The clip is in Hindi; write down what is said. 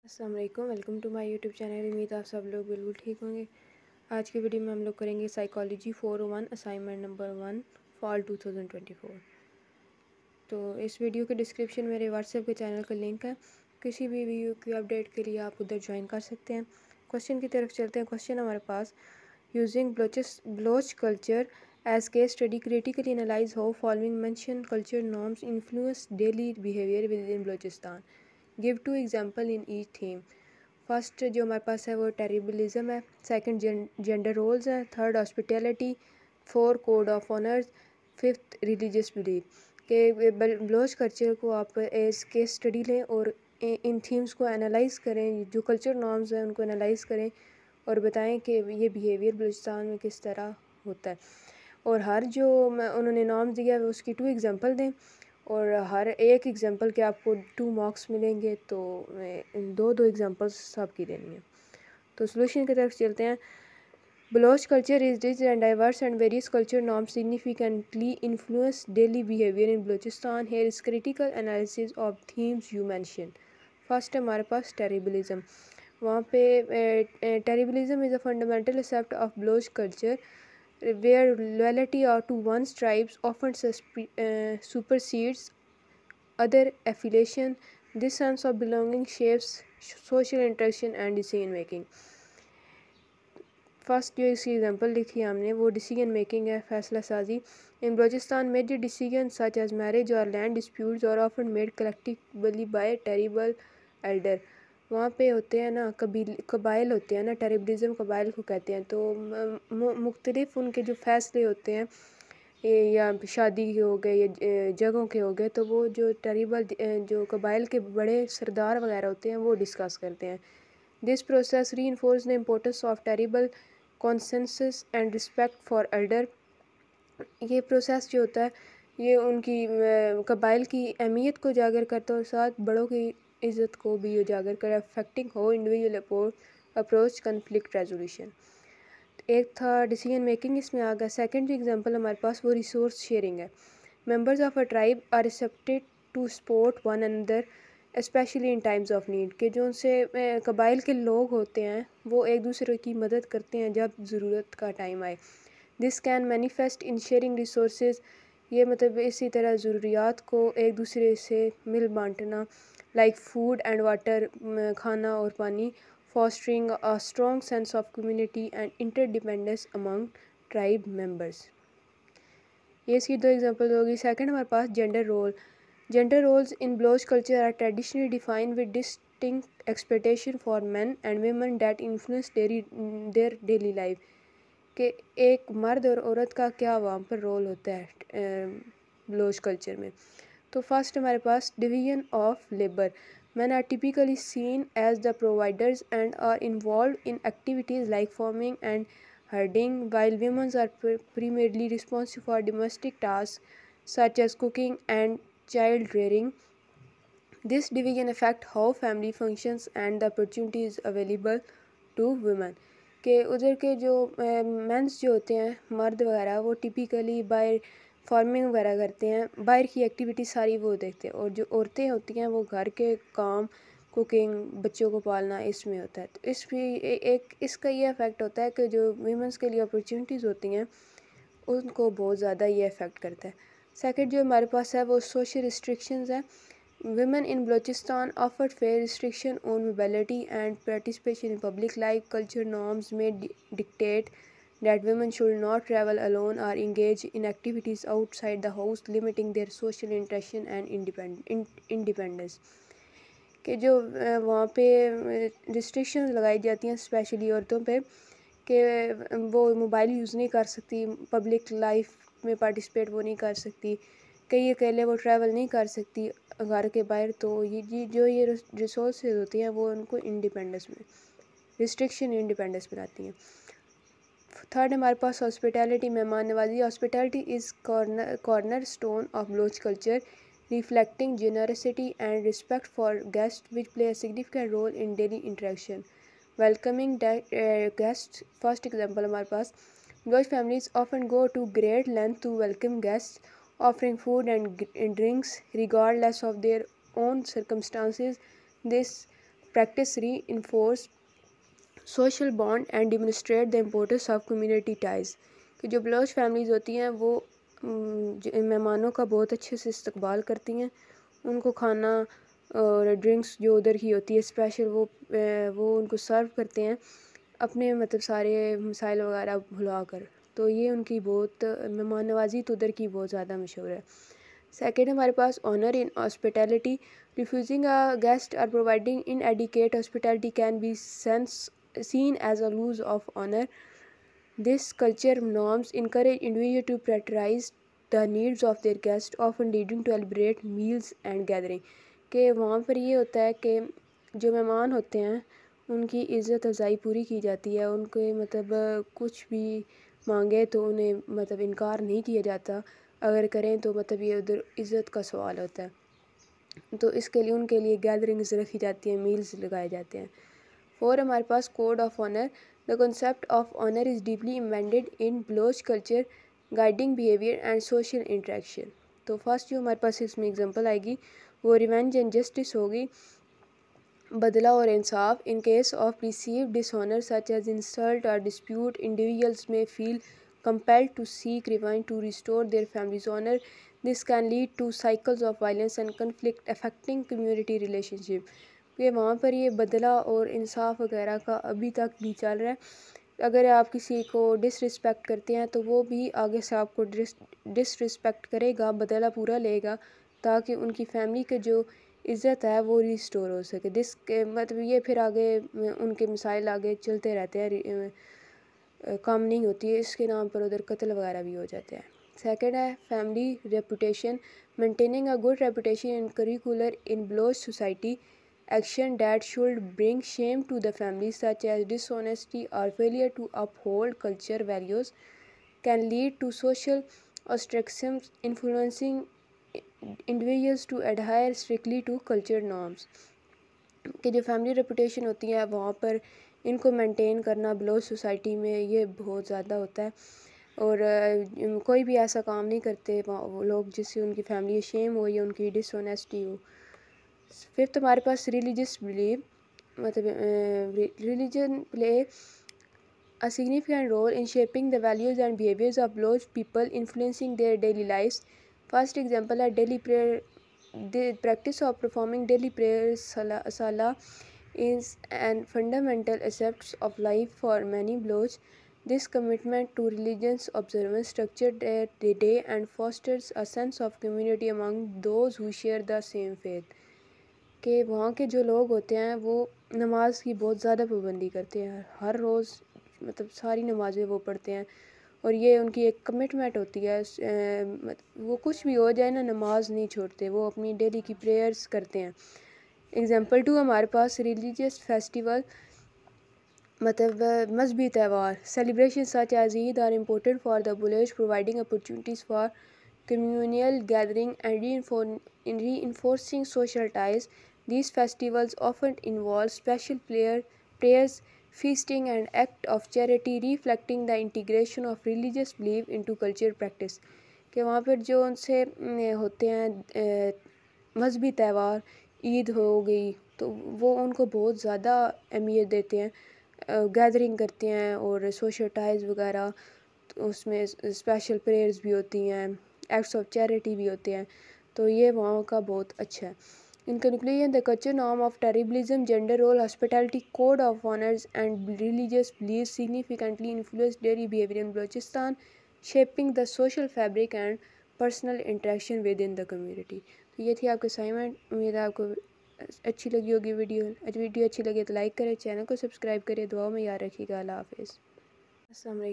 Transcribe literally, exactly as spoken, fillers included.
अस्सलाम वालेकुम, welcome to my YouTube channel. उम्मीद आप सब लोग बिल्कुल ठीक होंगे। आज की वीडियो में हम लोग करेंगे psychology four o one assignment number one fall two thousand twenty four. तो इस वीडियो के डिस्क्रिप्शन में मेरे व्हाट्सएप के चैनल का लिंक है। किसी भी वीडियो की अपडेट के लिए आप उधर ज्वाइन कर सकते हैं। क्वेश्चन की तरफ चलते हैं। क्वेश्चन हमारे पास, using Balochs Baloch culture as case study critically analyse how following mention culture norms influence daily behaviour with in Balochistan. Give two example in each theme. First जो हमारे पास है वो टेरिबलिज्म है। सेकंड जेंडर रोल्स हैं। Third hospitality. Four code of honours. Fifth religious belief. के ब्लोच कल्चर को आप एज केस स्टडी लें और इन थीम्स को एनालाइज करें, जो कल्चर नॉर्म्स हैं उनको एनालाइज करें और बताएं कि ये बिहेवियर बलूचिस्तान में किस तरह होता है। और हर जो उन्होंने नॉर्म्स दिया है उसकी टू एग्जांपल दें और हर एक एग्जांपल के आपको टू मार्क्स मिलेंगे। तो दो दो एग्जांपल्स सबकी देनी है। तो सॉल्यूशन की तरफ चलते हैं। Baloch culture is rich and diverse and various culture norms significantly influence daily behaviour in Balochistan. Here is critical analysis of themes you mention. First है हमारे पास टेरिबलिज्म। वहाँ पे tribalism is a fundamental aspect of Baloch culture where loyalty to one's tribes often uh, supersedes other affiliation. This sense of belonging shapes social interaction and decision making. First जो इसकी एग्जांपल लिखी है हमने वो डिसीजन मेकिंग है, फैसला साजी। In Balochistan major decision such as marriage और लैंड डिस्प्यूट्स और often made collectively by tribal elder. वहाँ पे होते हैं ना कबील कबाइल होते हैं ना, टेरिबलिज्म कबाइल को कहते हैं। तो मुख्तलिफ उनके जो फैसले होते हैं या शादी के हो गए या जगहों के हो गए, तो वो जो टेरिबल जो कबाइल के बड़े सरदार वगैरह होते हैं वो डिस्कस करते हैं। This process reinforce the importance of tribal consensus and respect for elder. ये प्रोसेस जो होता है ये उनकी कबाइल की अहमियत को उजागर करता है और साथ बड़ों की इज़्ज़त को भी उजागर कर अफेक्टिंग हो इंडिविजुअल अप्रोच कन्फ्लिक्ट रेजोल्यूशन। एक था डिसीजन मेकिंग, इसमें आ गया। सेकेंड जो एग्जांपल हमारे पास वो रिसोर्स शेयरिंग है। Members of a tribe are expected to support one another especially in times of need. के जो उनसे कबाइल के लोग होते हैं वो एक दूसरे की मदद करते हैं जब ज़रूरत का टाइम आए। This can manifest in sharing resources. ये मतलब इसी तरह ज़रूरियात को एक दूसरे से मिल बांटना, लाइक फूड एंड वाटर, खाना और पानी, fostering a strong sense of community and interdependence among tribe members। ये इसकी दो एग्जांपल होगी। सेकंड हमारे पास gender role. Gender roles in Baloch culture are traditionally defined with distinct expectation for men and women that influence their daily life. कि एक मर्द और औरत का क्या वहाँ पर रोल होता है ब्लोच कल्चर में। तो फर्स्ट हमारे पास division of labour. Men are typically seen as the providers and are involved in activities like farming and herding, while women are primarily responsible for domestic tasks such as cooking and child rearing. This division affects how family functions and the opportunities available to women। के उधर के जो मेंस जो होते हैं, मर्द वगैरह, वो टिपिकली बाहर फार्मिंग वगैरह करते हैं, बाहर की एक्टिविटी सारी वो देखते हैं। और जो औरतें होती हैं वो घर के काम, कुकिंग, बच्चों को पालना, इसमें होता है। तो इस भी एक इसका ये इफ़ेक्ट होता है कि जो वीमेंस के लिए अपॉर्चुनिटीज़ होती हैं उनको बहुत ज़्यादा ये इफ़ेक्ट करता है। सेकंड जो हमारे पास है वो सोशल रिस्ट्रिक्शंस हैं। Women in Balochistan offered fair restriction on mobility and participation in public life. Culture norms may di- dictate that women should not travel alone or engage in activities outside the house, limiting their social interaction and independ- in- independence। कि जो वहाँ पे रिस्ट्रिक्शंस लगाई जाती हैं स्पेशली औरतों पे कि वो मोबाइल यूज़ नहीं कर सकती, पब्लिक लाइफ में पार्टिसिपेट वो नहीं कर सकती, कई अकेले वो ट्रैवल नहीं कर सकती घर के बाहर। तो ये जी जो ये रिसोर्सेज होती हैं वो उनको इंडिपेंडेंस में रिस्ट्रिक्शन इंडिपेंडेंस बनाती हैं। थर्ड हमारे पास हॉस्पिटैलिटी, मेहमान नवाजी। Hospitality is corner cornerstone of Baloch culture, reflecting generosity and respect for guests, which play a significant role in daily interaction. Welcoming uh, guests, first example हमारे पास, Bloch families often go to great length to welcome guests, offering food and drinks regardless of their own circumstances. This practice reinforce social bond and demonstrate the importance of community ties। कि जो बलोच फैमिलीज़ होती हैं वो मेहमानों का बहुत अच्छे से इस्तकबाल करती हैं, उनको खाना और ड्रिंक्स जो उधर की होती है स्पेशल वो वो उनको सर्व करते हैं अपने मतलब सारे मसाइल वगैरह भुला कर। तो ये उनकी बहुत मेहमान नवाजी तो उधर की बहुत ज़्यादा मशहूर है। सेकेंड हमारे पास honour in hospitality. Refusing a guest और providing inadequate hospitality can be sense seen as a lose of honor. This culture norms encourage individuals to prioritize the needs of their guests, often leading to elaborate meals and gathering। कि वहाँ पर ये होता है कि जो मेहमान होते हैं उनकी इज़्ज़त अफ़ज़ाई पूरी की जाती है, उनके मतलब कुछ भी मांगे तो उन्हें मतलब इनकार नहीं किया जाता, अगर करें तो मतलब ये उधर इज़्ज़त का सवाल होता है। तो इसके लिए उनके लिए गैदरिंग्स रखी जाती हैं, मील्स लगाए जाते हैं। और हमारे पास code of honour. The concept of honour is deeply embedded in Baloch culture, guiding behaviour and social interaction. तो फर्स्ट जो हमारे पास इसमें एग्जांपल आएगी वो रिवेंज एंड जस्टिस होगी, बदला और इंसाफ। In case of received dishonour such as insult और dispute, individuals may feel compelled to seek revenge to restore their family's honor. This can lead to cycles of violence and conflict affecting community relationship। ये वहाँ पर ये बदला और इंसाफ वगैरह का अभी तक भी चल रहा है। अगर आप किसी को डिसरिस्पेक्ट करते हैं तो वो भी आगे से आपको डिसरिस्पेक्ट करेगा, बदला पूरा लेगा ताकि उनकी फैमिली के जो इज़्ज़त है वो रिस्टोर हो सके। दिस के मतलब ये फिर आगे उनके मिसाइल आगे चलते रहते हैं, कम नहीं होती है, इसके नाम पर उधर कत्ल वगैरह भी हो जाते हैं। सेकंड है family reputation. Maintaining a good reputation in curricular in Baloch society, action that should bring shame to the family such as dishonesty or failure to uphold culture values can lead to social ostracism, influencing individuals to adhere strictly to culture norms। कि जो फैमिली रेपुटेशन होती है वहाँ पर इनको मेंटेन करना बलोच सोसाइटी में ये बहुत ज़्यादा होता है, और कोई भी ऐसा काम नहीं करते वो लोग जिससे उनकी फैमिली शेम हो या उनकी डिसऑनेस्टी हो। फिफ्थ हमारे पास रिलीजियस बिलीव, मतलब religion play a significant role in shaping the values and behaviors of Baloch people, influencing their daily lives। First example है daily prayer। The practice of performing daily prayers salah is an fundamental aspect of life for many Baloch। This commitment to religious observance structures their day and fosters a sense of community among those who share the same faith। कि वहाँ के जो लोग होते हैं वो नमाज की बहुत ज़्यादा पाबंदी करते हैं, हर रोज़ मतलब सारी नमाज़ें वो पढ़ते हैं, और ये उनकी एक कमिटमेंट होती है। वो कुछ भी हो जाए ना, नमाज नहीं छोड़ते, वो अपनी डेली की प्रेयर्स करते हैं। एग्जांपल टू हमारे पास रिलीजियस फेस्टिवल, मतलब मजहबी त्यौहार। Celebration such as Eid are important for the Baloch, providing opportunities for communal gathering and in reinforcing social ties। These festivals often involve special prayer, prayers, feasting and act of charity, reflecting the integration of religious belief into culture practice। कि वहाँ पर जो उनसे होते हैं मजहबी त्यौहार, ईद हो गई तो वो उनको बहुत ज़्यादा अहमियत देते हैं, गैदरिंग करते हैं और सोशल टाइज वगैरह, तो उसमें स्पेशल प्रेयर्स भी होती हैं, एक्ट्स ऑफ चैरिटी भी होते हैं, तो ये वहाँ का बहुत अच्छा है। In conclusion the culture norm of tribalism, gender role, hospitality, code of honours and religious belief significantly influence daily behaviour in Balochistan, shaping the social fabric and personal interaction with in the community. तो ये थी आपकी असाइनमेंट, उम्मीद है आपको अच्छी लगी होगी वीडियो। वीडियो अच्छी लगे तो लाइक करें, चैनल को सब्सक्राइब करें, दुआओं में याद रखिएगा। अल्लाह हाफिज़। अस्सलाम वालेकुम।